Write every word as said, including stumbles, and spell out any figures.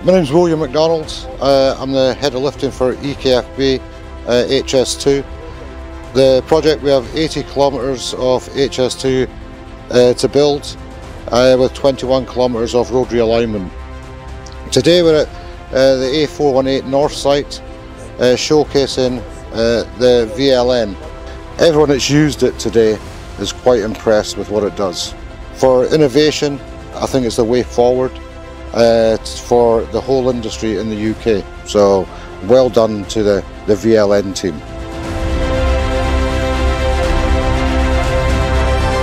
My name's William McDonald. Uh, I'm the head of lifting for E K F B uh, H S two. The project, we have eighty kilometres of H S two uh, to build uh, with twenty-one kilometres of road realignment. Today we're at uh, the A four one eight North site uh, showcasing uh, the V L N. Everyone that's used it today is quite impressed with what it does. For innovation, I think it's the way forward uh, for the whole industry in the U K. So well done to the, the V L N team.